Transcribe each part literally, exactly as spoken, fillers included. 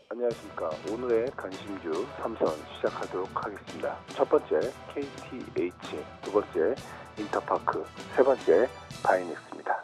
안녕하십니까. 오늘의 관심주 삼선 시작하도록 하겠습니다. 첫 번째 케이티에이치, 두 번째 인터파크, 세 번째 바이넥스입니다.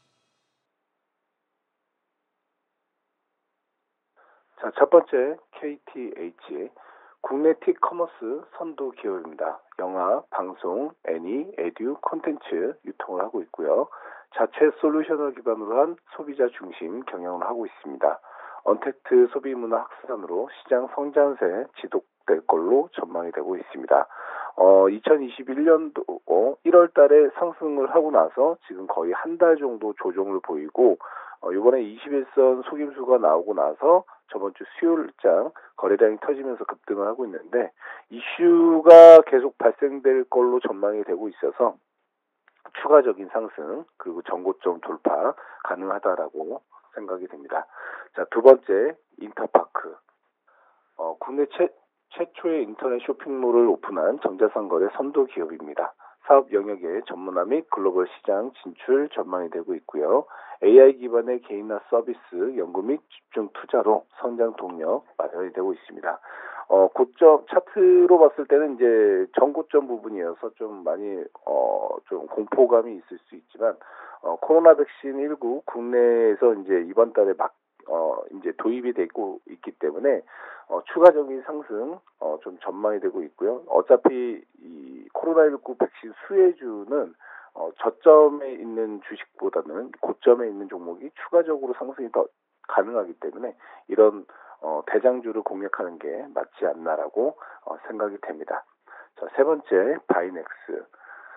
자, 첫 번째 케이티에이치, 국내 티커머스 선도 기업입니다. 영화, 방송, 애니, 에듀, 콘텐츠 유통을 하고 있고요. 자체 솔루션을 기반으로 한 소비자 중심 경영을 하고 있습니다. 언택트 소비문화 확산으로 시장 성장세 지속될 걸로 전망이 되고 있습니다. 어, 이천이십일 년도 어, 일월 달에 상승을 하고 나서 지금 거의 한 달 정도 조정을 보이고, 어, 이번에 이십일 선 속임수가 나오고 나서 저번 주 수요일장 거래량이 터지면서 급등을 하고 있는데, 이슈가 계속 발생될 걸로 전망이 되고 있어서 추가적인 상승 그리고 전고점 돌파 가능하다라고 생각이 됩니다. 자, 두 번째 인터파크. 어, 국내 최, 최초의 인터넷 쇼핑몰을 오픈한 전자상 거래 선도 기업입니다. 사업 영역의 전문화 및 글로벌 시장 진출 전망이 되고 있고요. 에이아이 기반의 개인화 서비스 연구 및 집중 투자로 성장 동력 마련이 되고 있습니다. 어, 고점 차트로 봤을 때는 이제 전고점 부분이어서 좀 많이 어, 좀 공포감이 있을 수 있지만, 어, 코로나 백신 십구 국내에서 이제 이번 달에 막 어, 이제 도입이 되고 있기 때문에 어, 추가적인 상승 어, 좀 전망이 되고 있고요. 어차피 이 코로나 십구 백신 수혜주는 어, 저점에 있는 주식보다는 고점에 있는 종목이 추가적으로 상승이 더 가능하기 때문에 이런 어, 대장주를 공략하는 게 맞지 않나라고 어, 생각이 됩니다. 자, 세 번째 바이넥스.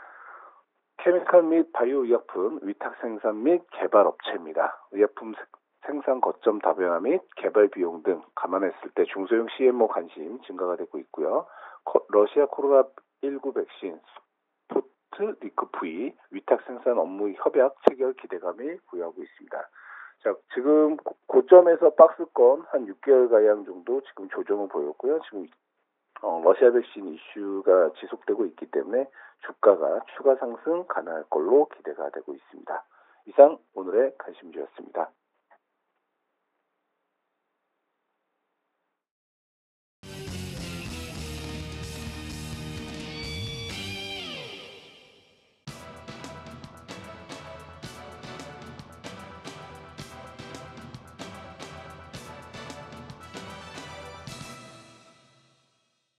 케미칼 및 바이오 의약품 위탁 생산 및 개발 업체입니다. 의약품 생산 거점 다변화 및 개발 비용 등 감안했을 때 중소형 씨엠오 관심 증가가 되고 있고요. 코, 러시아 코로나 십구 백신 스푸트니크 V 위탁 생산 업무 협약 체결 기대감이 부여하고 있습니다. 자, 지금 고점에서 박스권 한 육 개월 가량 정도 지금 조정을 보였고요. 지금 어, 러시아 백신 이슈가 지속되고 있기 때문에 주가가 추가 상승 가능할 걸로 기대가 되고 있습니다. 이상 오늘의 관심주였습니다.